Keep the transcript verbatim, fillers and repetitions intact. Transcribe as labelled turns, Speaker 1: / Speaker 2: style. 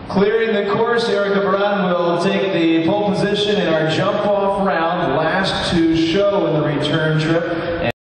Speaker 1: Clearing the course, ERICKA Baran will take the pole position in our jump-off round, last to show in the return trip.